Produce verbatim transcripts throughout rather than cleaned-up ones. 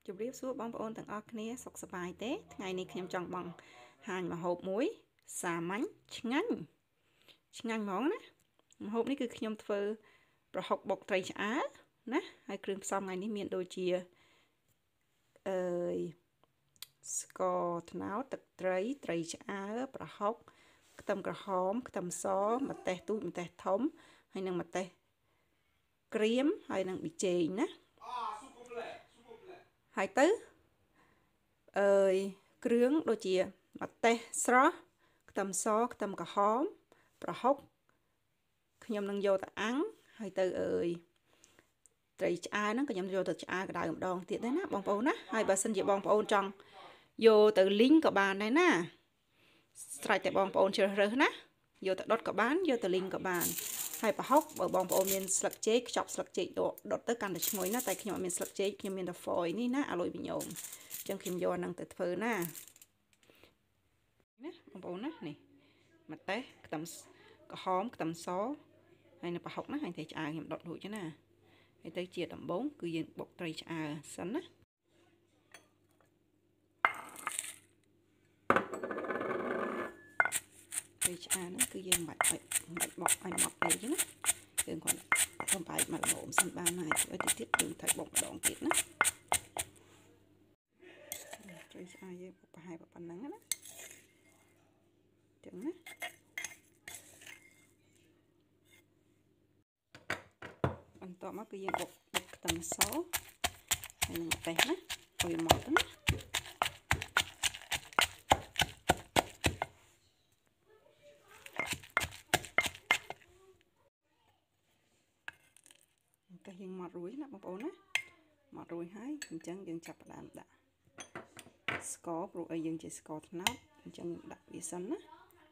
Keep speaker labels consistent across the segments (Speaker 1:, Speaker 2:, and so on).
Speaker 1: ជម្រាបសួរបងប្អូនទាំងអស់គ្នាសុខសប្បាយទេថ្ងៃនេះខ្ញុំចង់បងហាញម្ហូបមួយសាមញ្ញឆ្ងាញ់ឆ្ងាញ់ហ្មងណាម្ហូបនេះគឺខ្ញុំធ្វើប្រហុកបុកត្រីឆ្អើរណាហើយគ្រឿងផ្សំថ្ងៃនេះមានដូចជាអើយស្ករត្នោតទឹកត្រីត្រីឆ្អើរប្រហុកខ្ទឹមក្រហមខ្ទឹមសម្ទេសទូចម្ទេសធំហើយនិងម្ទេសក្រៀមហើយនិងប៊ីចេងណាហើយទៅអើយគ្រឿងដូចជាម្ទេសស្រស់ខ្ទឹមសខ្ទឹមក្រហមប្រហុកខ្ញុំនឹងយកទៅអាំងហើយទៅអើយត្រីឆ្អើរហ្នឹងក៏ខ្ញុំយកទៅឆ្អើរក្តៅម្ដងទៀតដែរណាបងប្អូនណាហើយបើសិនជាបងប្អូនចង់យកទៅលីងក៏បានដែរណាស្រេចតែបងប្អូនជ្រើសរើសណាយកទៅដុតក៏បានយកទៅលីងក៏បានហើយប្រហុកបើបងប្អូនមានស្លឹកចេកខ្ចប់ស្លឹកចេកដុតទៅកាន់តែឈ្ងុយណាតែខ្ញុំអត់មានស្លឹកចេកខ្ញុំមានតែ foil នេះណាអាលុយវីញ៉ូមអញ្ចឹងខ្ញុំយកហ្នឹងទៅធ្វើណាណាបងប្អូនណានេះម្ទេសខ្ទឹមក្រហមខ្ទឹមសហើយនៅប្រហុកណាហើយត្រីឆ្អើរខ្ញុំដុតរួចណាហើយទៅជាដំបូងគឺយើងបុកត្រីឆ្អើរសិនណាត្រីឆ្អើរហ្នឹងគឺយើងមិនបាច់មិនបាច់បុកឲ្យម៉ត់ពេកទេណាយើងគាត់បំបែកមកល្មមសិនបានហើយឲ្យតិចទៀតយើងត្រូវបុកម្ដងទៀតណាត្រីឆ្អើរយើងបុកប្រហែលប៉ុណ្ណឹងណាចឹងណាបន្ទាប់មកគឺយើងបុកបុកខ្ទឹមសហើយនឹងម្ទេសណាឲ្យម៉ត់ទៅណាតែយើងម៉ត់រួចណាបងប្អូនណាម៉ត់រួចហើយអញ្ចឹងយើងចាប់ផ្ដើមដាក់ស្ករព្រោះអីយើងជាស្ករត្នោតអញ្ចឹងដាក់វាសិនណា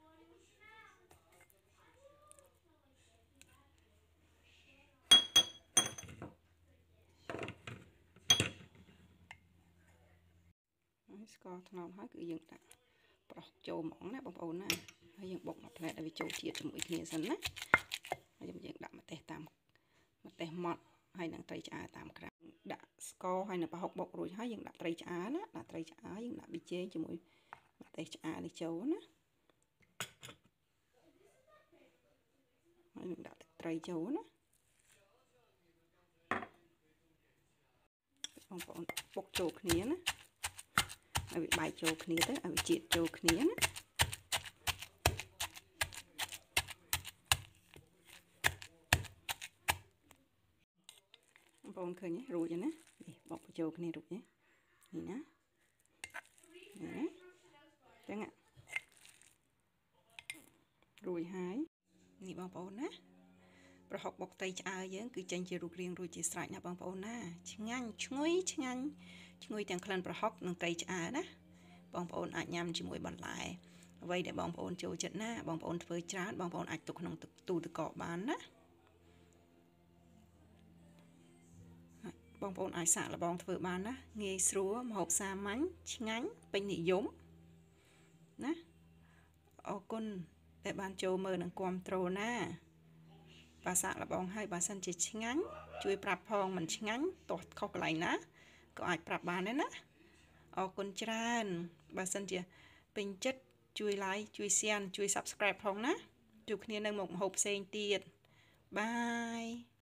Speaker 1: ហើយស្ករត្នោតហើយគឺយើងដាក់ប្រោះចូលហ្មងណាបងប្អូនណាហើយយើងបុកមួយផ្លែឲ្យវាចូលជាតិជាមួយគ្នាសិនណាហើយយើងដាក់ម្ទេសតាមម្ទេសម៉ត់ហើយនឹងត្រីឆ្អើរតាមក្រៅដាក់ស្ករហើយនៅប្រហុកបុករួចហើយយើងដាក់ត្រីឆ្អើរណាដាក់ត្រីឆ្អើរយើងដាក់ប៊ីចេងជាមួយម្ទេសឆ្អើរនេះចូលណាហើយយើងដាក់ទឹកត្រីចូលណាបងប្អូនបុកចូលគ្នាណាឲ្យវាបែកចូលគ្នាទៅឲ្យវាជាតិចូលគ្នាណាបងប្អូនឃើញទេរួចហើយណានេះបុកបញ្ចូលគ្នារួចនេះនេះណានេះចឹងរួចហើយនេះបងប្អូនណាប្រហុកបុកត្រីឆ្អើរយើងគឺចេញជារូបរាងរួចជាស្រេចណាបងប្អូនណាឆ្ងាញ់ឈ្ងុយឆ្ងាញ់ឈ្ងុយទាំងក្លិនប្រហុកនិងត្រីឆ្អើរណាបងប្អូនអាចញ៉ាំជាមួយបន្លែអ្វីដែលបងប្អូនចូលចិត្តណាបងប្អូនធ្វើច្រើនបងប្អូនអាចទុកក្នុងទូទឹកកកបានណាបងប្អូនអាចសាកល្បងធ្វើបានណាងាយស្រួលម្ហូបសាមញ្ញឆ្ងាញ់ពេញនិយមណាអរគុណដែលបានចូលមើលនិងគាំទ្រណាបើសាកល្បងហើយបើសិនជាឆ្ងាញ់ជួយប្រាប់ផងមិនឆ្ងាញ់ទាស់ខុសកន្លែងណាក៏អាចប្រាប់បានដែរណាអរគុណច្រើនបើសិនជាពេញចិត្តជួយ like ជួយ share ជួយ subscribe ផងណាជួបគ្នានៅមុខម្ហូបផ្សេងទៀតបាយ